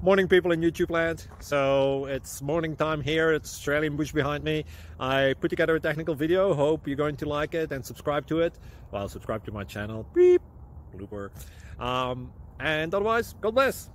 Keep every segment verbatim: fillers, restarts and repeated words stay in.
Morning, people in YouTube land. So it's morning time here. It's Australian bush behind me. I put together a technical video. Hope you're going to like it and subscribe to it. Well, subscribe to my channel. Beep. Blooper. Um, and otherwise, God bless.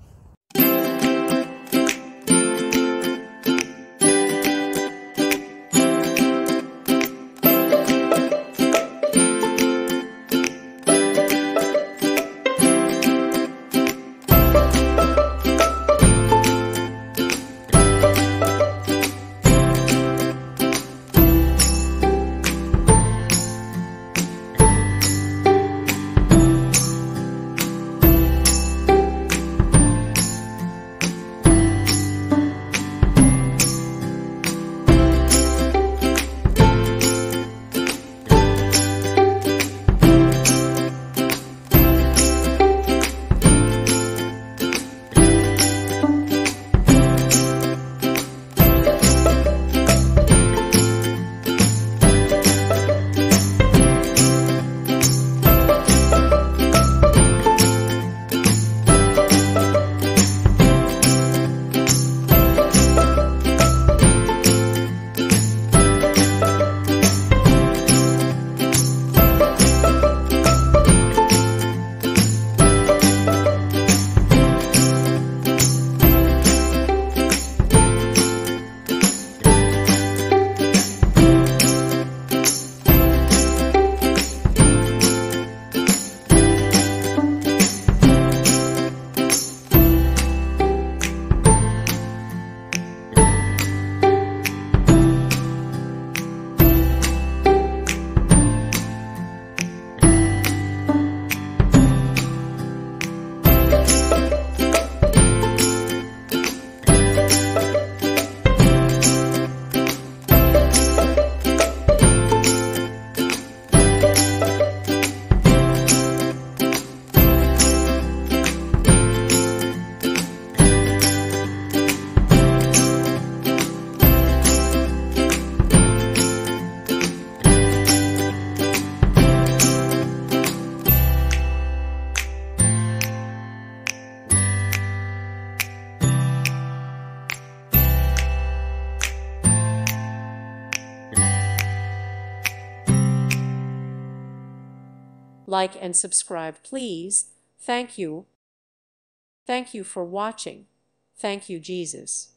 Like and subscribe, please. Thank you. Thank you for watching. Thank you, Jesus.